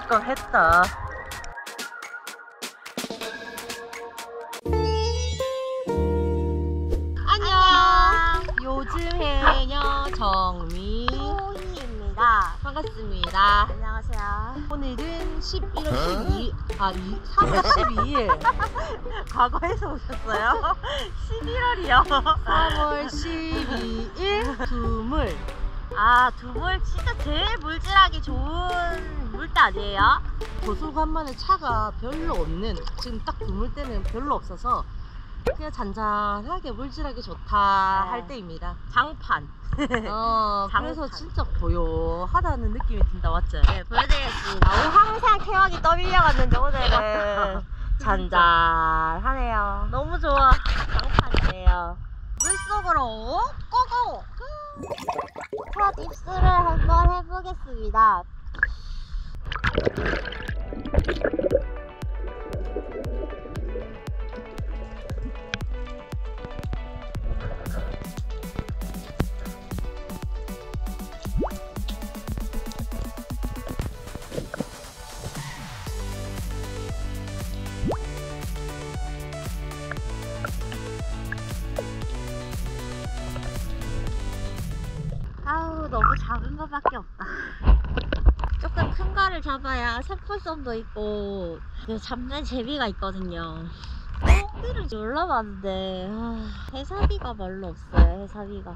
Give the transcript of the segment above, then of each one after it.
했다. 안녕. 요즘 해녀 정미 소희입니다. 반갑습니다. 안녕하세요. 오늘은 11월 3월 12일. 과거에서 오셨어요? 11월이요. 3월 12일 두물. 아, 두물 진짜 제일 물질하기 좋은 물대 아니에요? 도sul간만에 차가 별로 없는, 지금 딱 두물 때는 별로 없어서 그냥 잔잔하게 물질하기 좋다 네. 할 때입니다. 장판. 그래서 장판. 진짜 고요하다는 느낌이 든다, 맞지? 네, 보여드리겠습니다. 오늘 항상 태왕이 떠밀려갔는데 오늘은 잔잔하네요. 너무 좋아. 장판이에요. 물속으로 고고! 첫 입수를 한번 해보겠습니다. 아우, 너무 작은 거밖에 없다. 조금 큰 거를 잡아야 상품성도 있고 잡는 재미가 있거든요. 꽁비를 놀러봤는데 해사비가 별로 없어요. 해사비가.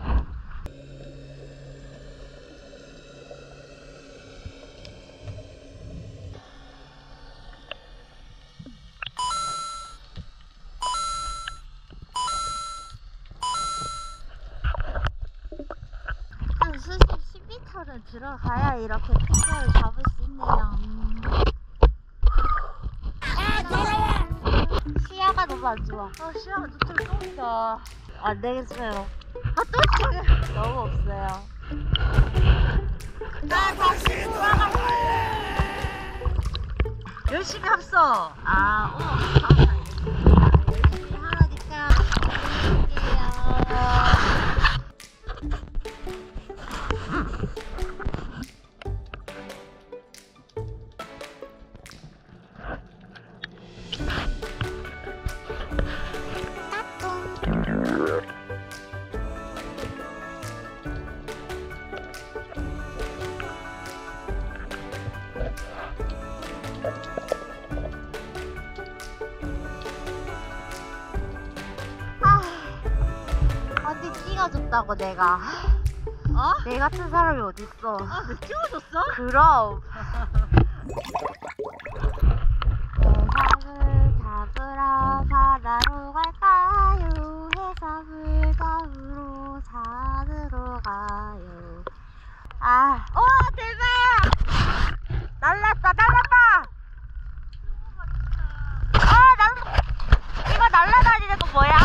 수심 10m를 들어가야 이렇게 큰 거를 잡을 수 있네요. 시야가 너무 안 좋아. 시야가 저쪽에 똥이다. 안 되겠어요. 또 너무 없어요. 나 다시 돌아가고. 열심히 합서. 열심히 하라니까 할게요. 언니 찍어줬다고 내가. 내 같은 사람이 어딨어. 내 찍어줬어? 그럼. 해삼을 잡으러 바다로 갈까요? 해삼을 잡으러 산으로 가요. 대박! 날랐다! 이거 날라다니는 거 뭐야?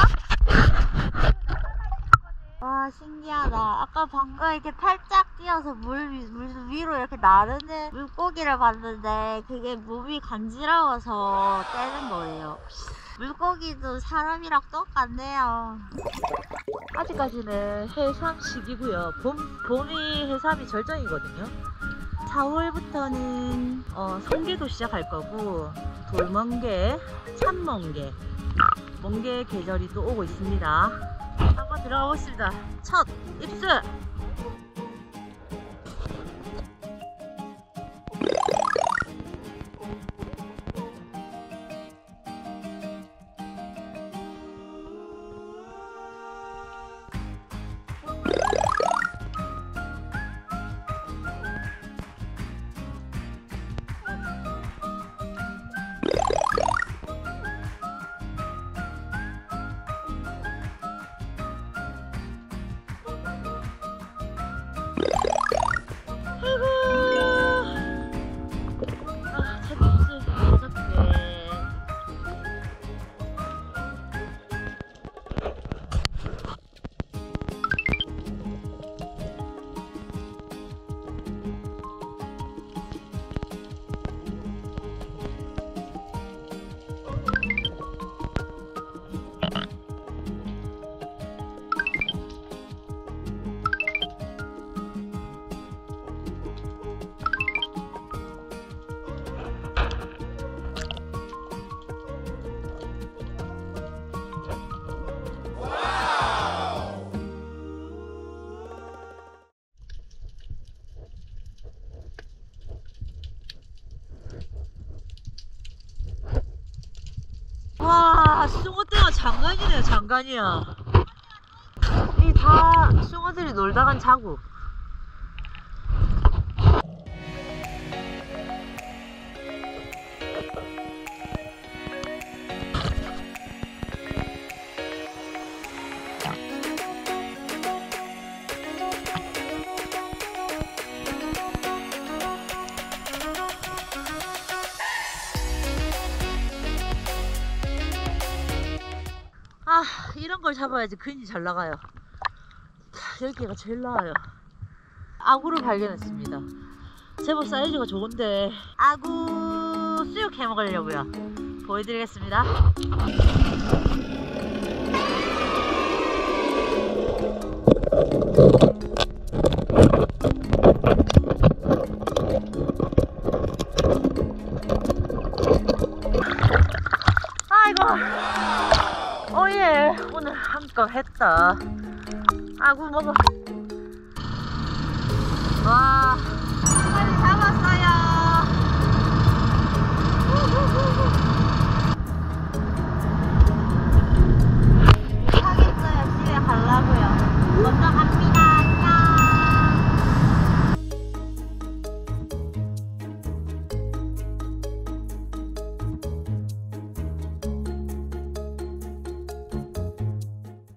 와, 신기하다. 아까 방금 이렇게 팔짝 뛰어서 물 위로 이렇게 나르는 물고기를 봤는데 그게 몸이 간지러워서 떼는 거예요. 물고기도 사람이랑 똑같네요. 아직까지는 해삼 시기고요. 봄이 해삼이 절정이거든요. 4월부터는 성게도 시작할 거고, 돌멍게, 참멍게, 멍게 계절이 또 오고 있습니다. 한번 들어가 보겠습니다. 첫 입수! 숭어떼가 장관이네요, 장관이야. 이 다 숭어들이 놀다 간 자국. 아, 이런 걸 잡아야지 근이 잘 나가요. 여기가 제일 나아요. 아구를 발견했습니다. 제법 사이즈가 좋은데 아구 수육 해 먹으려고요. 보여드리겠습니다. 아이고, 오예, 오늘 한건 했다. 아구 먹어. 와.